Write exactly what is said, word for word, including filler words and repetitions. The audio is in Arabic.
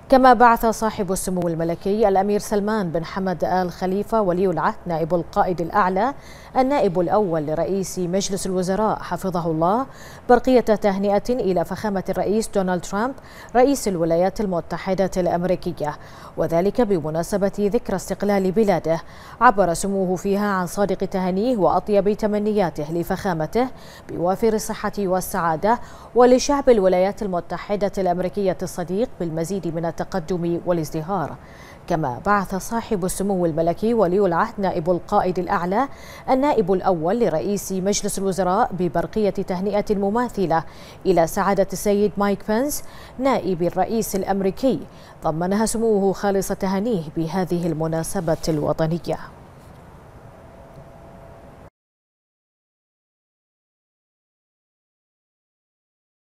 كما بعث صاحب السمو الملكي الأمير سلمان بن حمد آل خليفة ولي العهد نائب القائد الأعلى النائب الأول لرئيس مجلس الوزراء حفظه الله برقية تهنئة إلى فخامة الرئيس دونالد ترامب رئيس الولايات المتحدة الأمريكية، وذلك بمناسبة ذكرى استقلال بلاده. عبر سموه فيها عن صادق تهانيه وأطيب تمنياته لفخامته بوافر الصحة والسعادة ولشعب الولايات المتحدة الأمريكية الصديق بالمزيد من التقدم والازدهار. كما بعث صاحب السمو الملكي ولي العهد نائب القائد الأعلى النائب الأول لرئيس مجلس الوزراء ببرقية تهنئة مماثلة إلى سعادة السيد مايك بنس نائب الرئيس الأمريكي، ضمنها سموه خالص تهانيه بهذه المناسبة الوطنية.